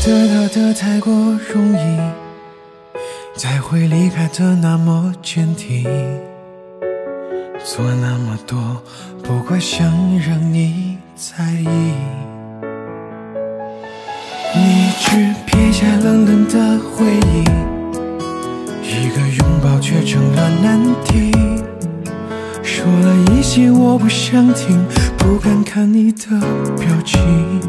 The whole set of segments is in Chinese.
得到的太过容易，才会离开的那么坚定。做那么多，不过想让你在意。你只撇下冷冷的回忆，一个拥抱却成了难题。说了一些我不想听，不敢看你的表情。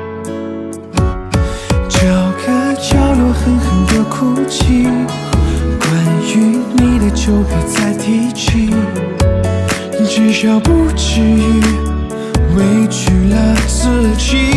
找个角落狠狠地哭泣，关于你的就别再提起，至少不至于委屈了自己。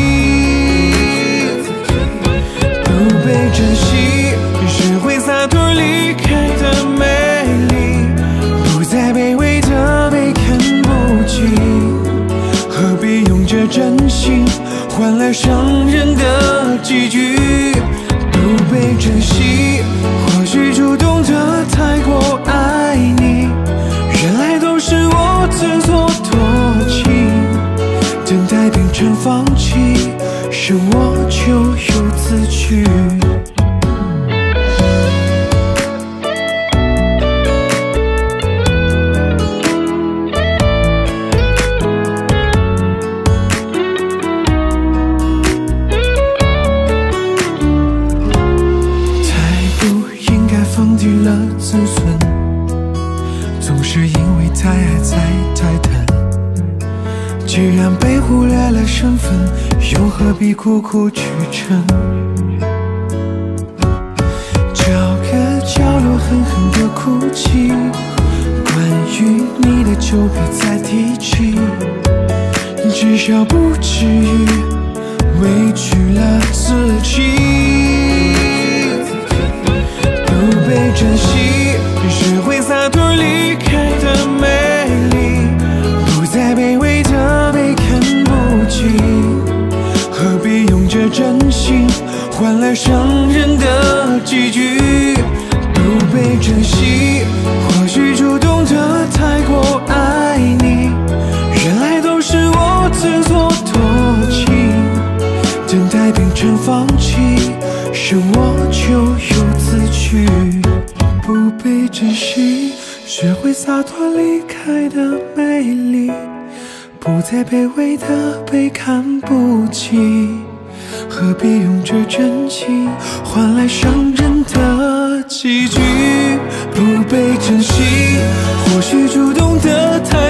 不被珍惜，学会洒脱离开的美丽，不再卑微的被看不起，何必用这真心换来伤人的结局？不被珍惜，或许主动的太过爱你，原来都是我自作多情，等待变成放弃，是我咎由自取。放低了自尊，总是因为太爱才太贪。既然被忽略了身份，又何必苦苦去撑？找个角落狠狠地哭泣，关于你的就别再提起，至少不至于委屈了自己。不被珍惜，学会洒脱离开的美丽，不再卑微的被看不起，何必用这真心换来伤人的结局？不被珍惜，或许主动的太过爱你，原来都是我自作多情，等待变成放弃，是我咎由自取。不被珍惜，学会洒脱离开的美丽，不再卑微的被看不起，何必用这真情换来伤人的结局？不被珍惜，或许主动的太